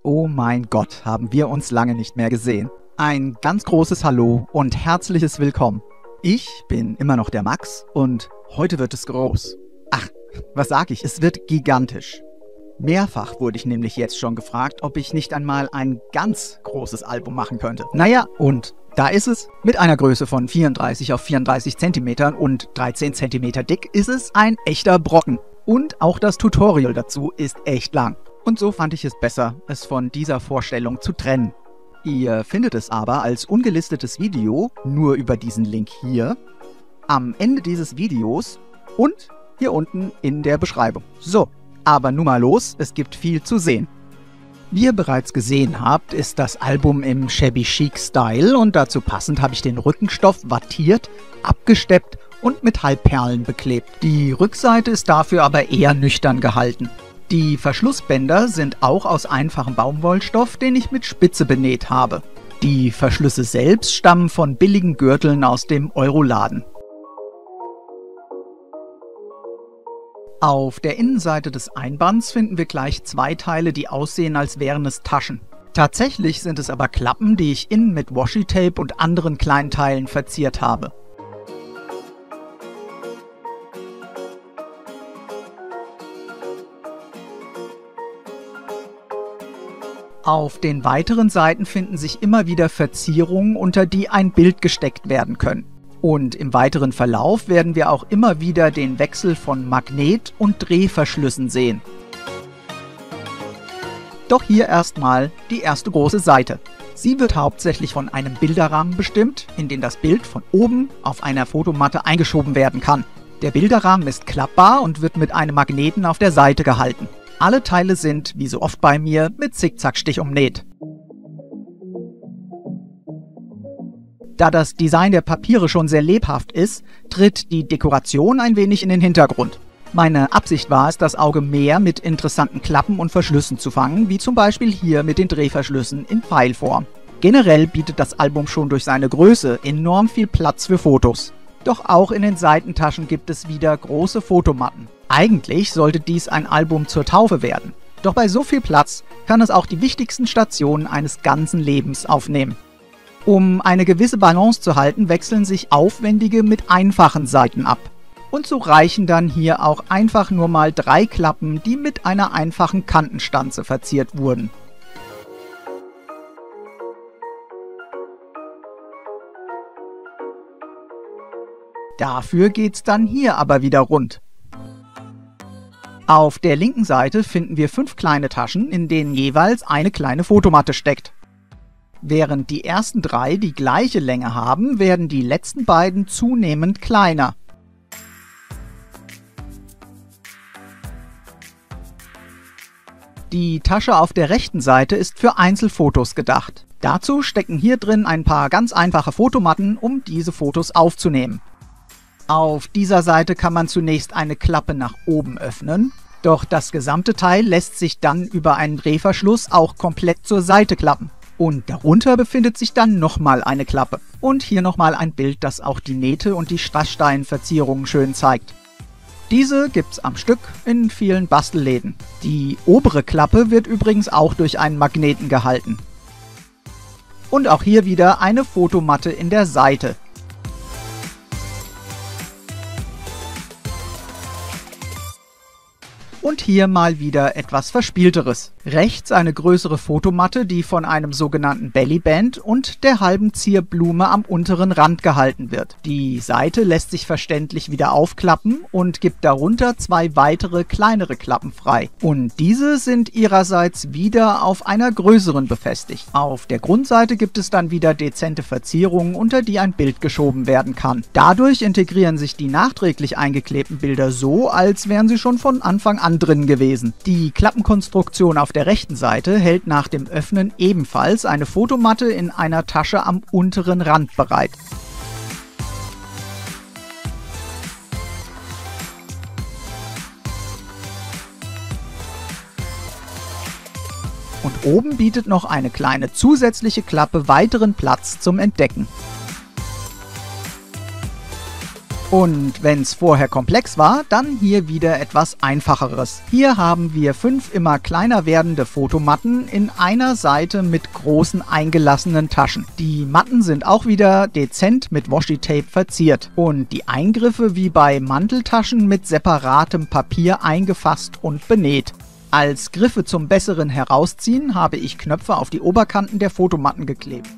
Oh mein Gott, haben wir uns lange nicht mehr gesehen. Ein ganz großes Hallo und herzliches Willkommen. Ich bin immer noch der Max und heute wird es groß. Ach, was sag ich, es wird gigantisch. Mehrfach wurde ich nämlich jetzt schon gefragt, ob ich nicht einmal ein ganz großes Album machen könnte. Naja, und da ist es. Mit einer Größe von 34 auf 34 cm und 13 cm dick ist es ein echter Brocken. Und auch das Tutorial dazu ist echt lang. Und so fand ich es besser, es von dieser Vorstellung zu trennen. Ihr findet es aber als ungelistetes Video nur über diesen Link hier, am Ende dieses Videos und hier unten in der Beschreibung. So, aber nun mal los, es gibt viel zu sehen. Wie ihr bereits gesehen habt, ist das Album im Shabby Chic Style und dazu passend habe ich den Rückenstoff wattiert, abgesteppt und mit Halbperlen beklebt. Die Rückseite ist dafür aber eher nüchtern gehalten. Die Verschlussbänder sind auch aus einfachem Baumwollstoff, den ich mit Spitze benäht habe. Die Verschlüsse selbst stammen von billigen Gürteln aus dem Euroladen. Auf der Innenseite des Einbands finden wir gleich zwei Teile, die aussehen, als wären es Taschen. Tatsächlich sind es aber Klappen, die ich innen mit Washi-Tape und anderen Kleinteilen verziert habe. Auf den weiteren Seiten finden sich immer wieder Verzierungen, unter die ein Bild gesteckt werden können. Und im weiteren Verlauf werden wir auch immer wieder den Wechsel von Magnet- und Drehverschlüssen sehen. Doch hier erstmal die erste große Seite. Sie wird hauptsächlich von einem Bilderrahmen bestimmt, in den das Bild von oben auf einer Fotomatte eingeschoben werden kann. Der Bilderrahmen ist klappbar und wird mit einem Magneten auf der Seite gehalten. Alle Teile sind, wie so oft bei mir, mit Zickzackstich umnäht. Da das Design der Papiere schon sehr lebhaft ist, tritt die Dekoration ein wenig in den Hintergrund. Meine Absicht war es, das Auge mehr mit interessanten Klappen und Verschlüssen zu fangen, wie zum Beispiel hier mit den Drehverschlüssen in Pfeilform. Generell bietet das Album schon durch seine Größe enorm viel Platz für Fotos. Doch auch in den Seitentaschen gibt es wieder große Fotomatten. Eigentlich sollte dies ein Album zur Taufe werden. Doch bei so viel Platz kann es auch die wichtigsten Stationen eines ganzen Lebens aufnehmen. Um eine gewisse Balance zu halten, wechseln sich aufwendige mit einfachen Seiten ab. Und so reichen dann hier auch einfach nur mal 3 Klappen, die mit einer einfachen Kantenstanze verziert wurden. Dafür geht's dann hier aber wieder rund. Auf der linken Seite finden wir 5 kleine Taschen, in denen jeweils eine kleine Fotomatte steckt. Während die ersten 3 die gleiche Länge haben, werden die letzten beiden zunehmend kleiner. Die Tasche auf der rechten Seite ist für Einzelfotos gedacht. Dazu stecken hier drin ein paar ganz einfache Fotomatten, um diese Fotos aufzunehmen. Auf dieser Seite kann man zunächst eine Klappe nach oben öffnen, doch das gesamte Teil lässt sich dann über einen Drehverschluss auch komplett zur Seite klappen. Und darunter befindet sich dann nochmal eine Klappe. Und hier nochmal ein Bild, das auch die Nähte und die Strasssteinverzierungen schön zeigt. Diese gibt's am Stück in vielen Bastelläden. Die obere Klappe wird übrigens auch durch einen Magneten gehalten. Und auch hier wieder eine Fotomatte in der Seite. Und hier mal wieder etwas Verspielteres. Rechts eine größere Fotomatte, die von einem sogenannten Bellyband und der halben Zierblume am unteren Rand gehalten wird. Die Seite lässt sich verständlich wieder aufklappen und gibt darunter 2 weitere kleinere Klappen frei. Und diese sind ihrerseits wieder auf einer größeren befestigt. Auf der Grundseite gibt es dann wieder dezente Verzierungen, unter die ein Bild geschoben werden kann. Dadurch integrieren sich die nachträglich eingeklebten Bilder so, als wären sie schon von Anfang an drin gewesen. Die Klappenkonstruktion auf der rechten Seite hält nach dem Öffnen ebenfalls eine Fotomatte in einer Tasche am unteren Rand bereit. Und oben bietet noch eine kleine zusätzliche Klappe weiteren Platz zum Entdecken. Und wenn es vorher komplex war, dann hier wieder etwas Einfacheres. Hier haben wir 5 immer kleiner werdende Fotomatten in einer Seite mit großen eingelassenen Taschen. Die Matten sind auch wieder dezent mit Washi-Tape verziert und die Eingriffe wie bei Manteltaschen mit separatem Papier eingefasst und benäht. Als Griffe zum besseren Herausziehen habe ich Knöpfe auf die Oberkanten der Fotomatten geklebt.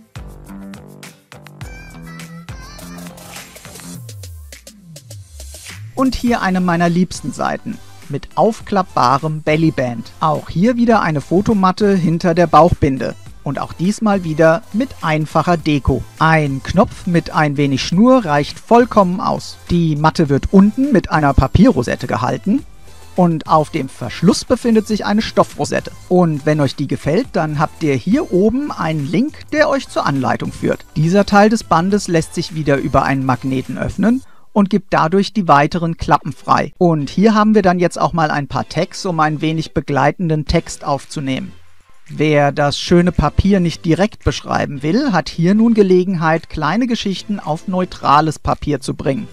Und hier eine meiner liebsten Seiten mit aufklappbarem Bellyband. Auch hier wieder eine Fotomatte hinter der Bauchbinde. Und auch diesmal wieder mit einfacher Deko. Ein Knopf mit ein wenig Schnur reicht vollkommen aus. Die Matte wird unten mit einer Papierrosette gehalten. Und auf dem Verschluss befindet sich eine Stoffrosette. Und wenn euch die gefällt, dann habt ihr hier oben einen Link, der euch zur Anleitung führt. Dieser Teil des Bandes lässt sich wieder über einen Magneten öffnen und gibt dadurch die weiteren Klappen frei. Und hier haben wir dann jetzt auch mal ein paar Tags, um ein wenig begleitenden Text aufzunehmen. Wer das schöne Papier nicht direkt beschreiben will, hat hier nun Gelegenheit, kleine Geschichten auf neutrales Papier zu bringen.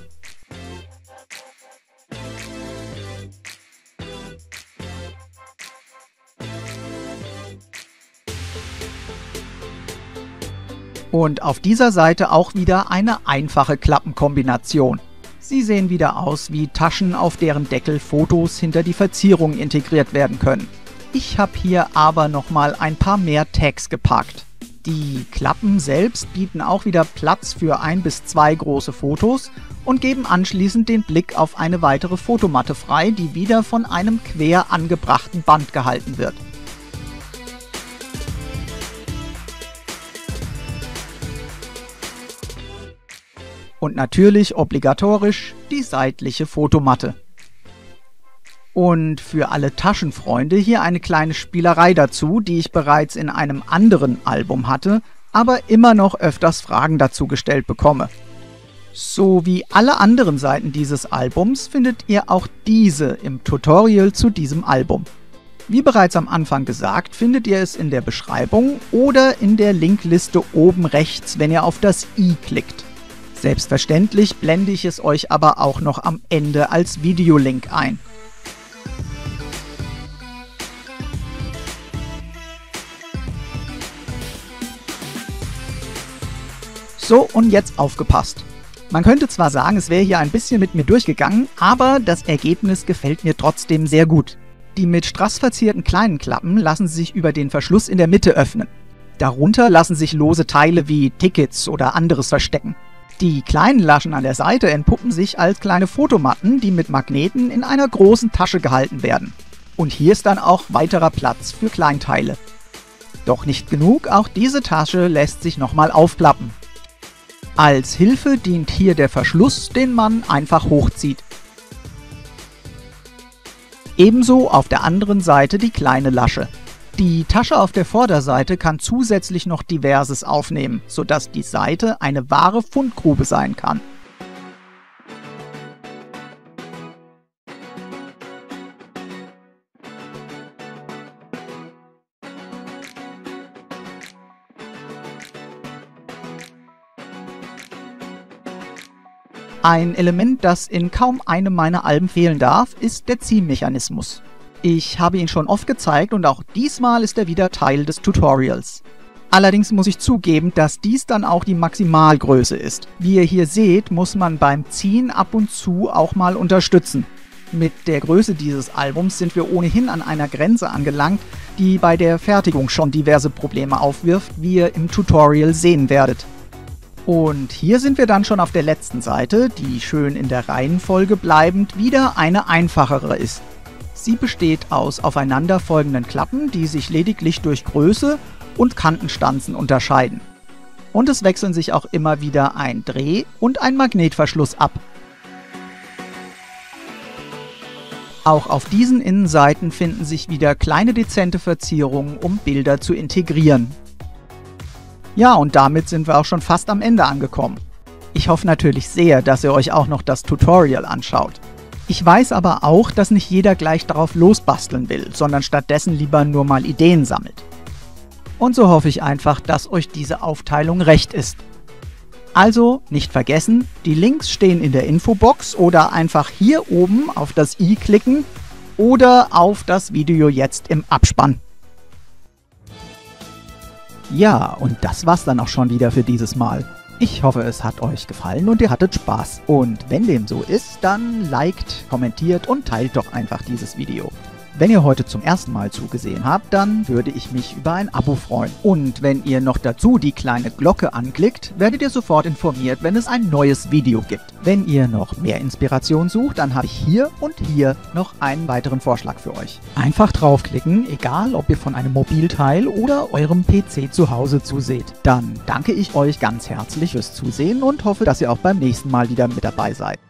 Und auf dieser Seite auch wieder eine einfache Klappenkombination. Sie sehen wieder aus wie Taschen, auf deren Deckel Fotos hinter die Verzierung integriert werden können. Ich habe hier aber nochmal ein paar mehr Tags gepackt. Die Klappen selbst bieten auch wieder Platz für 1 bis 2 große Fotos und geben anschließend den Blick auf eine weitere Fotomatte frei, die wieder von einem quer angebrachten Band gehalten wird. Und natürlich obligatorisch die seitliche Fotomatte. Und für alle Taschenfreunde hier eine kleine Spielerei dazu, die ich bereits in einem anderen Album hatte, aber immer noch öfters Fragen dazu gestellt bekomme. So wie alle anderen Seiten dieses Albums findet ihr auch diese im Tutorial zu diesem Album. Wie bereits am Anfang gesagt, findet ihr es in der Beschreibung oder in der Linkliste oben rechts, wenn ihr auf das i klickt. Selbstverständlich blende ich es euch aber auch noch am Ende als Videolink ein. So, und jetzt aufgepasst. Man könnte zwar sagen, es wäre hier ein bisschen mit mir durchgegangen, aber das Ergebnis gefällt mir trotzdem sehr gut. Die mit Strass verzierten kleinen Klappen lassen sich über den Verschluss in der Mitte öffnen. Darunter lassen sich lose Teile wie Tickets oder anderes verstecken. Die kleinen Laschen an der Seite entpuppen sich als kleine Fotomatten, die mit Magneten in einer großen Tasche gehalten werden. Und hier ist dann auch weiterer Platz für Kleinteile. Doch nicht genug, auch diese Tasche lässt sich nochmal aufklappen. Als Hilfe dient hier der Verschluss, den man einfach hochzieht. Ebenso auf der anderen Seite die kleine Lasche. Die Tasche auf der Vorderseite kann zusätzlich noch Diverses aufnehmen, sodass die Seite eine wahre Fundgrube sein kann. Ein Element, das in kaum einem meiner Alben fehlen darf, ist der Ziehmechanismus. Ich habe ihn schon oft gezeigt und auch diesmal ist er wieder Teil des Tutorials. Allerdings muss ich zugeben, dass dies dann auch die Maximalgröße ist. Wie ihr hier seht, muss man beim Ziehen ab und zu auch mal unterstützen. Mit der Größe dieses Albums sind wir ohnehin an einer Grenze angelangt, die bei der Fertigung schon diverse Probleme aufwirft, wie ihr im Tutorial sehen werdet. Und hier sind wir dann schon auf der letzten Seite, die schön in der Reihenfolge bleibend wieder eine einfachere ist. Sie besteht aus aufeinanderfolgenden Klappen, die sich lediglich durch Größe und Kantenstanzen unterscheiden. Und es wechseln sich auch immer wieder ein Dreh- und ein Magnetverschluss ab. Auch auf diesen Innenseiten finden sich wieder kleine dezente Verzierungen, um Bilder zu integrieren. Ja, und damit sind wir auch schon fast am Ende angekommen. Ich hoffe natürlich sehr, dass ihr euch auch noch das Tutorial anschaut. Ich weiß aber auch, dass nicht jeder gleich darauf losbasteln will, sondern stattdessen lieber nur mal Ideen sammelt. Und so hoffe ich einfach, dass euch diese Aufteilung recht ist. Also nicht vergessen, die Links stehen in der Infobox oder einfach hier oben auf das i klicken oder auf das Video jetzt im Abspann. Ja, und das war's dann auch schon wieder für dieses Mal. Ich hoffe, es hat euch gefallen und ihr hattet Spaß. Und wenn dem so ist, dann liked, kommentiert und teilt doch einfach dieses Video. Wenn ihr heute zum ersten Mal zugesehen habt, dann würde ich mich über ein Abo freuen. Und wenn ihr noch dazu die kleine Glocke anklickt, werdet ihr sofort informiert, wenn es ein neues Video gibt. Wenn ihr noch mehr Inspiration sucht, dann habe ich hier und hier noch einen weiteren Vorschlag für euch. Einfach draufklicken, egal ob ihr von einem Mobilteil oder eurem PC zu Hause zuseht. Dann danke ich euch ganz herzlich fürs Zusehen und hoffe, dass ihr auch beim nächsten Mal wieder mit dabei seid.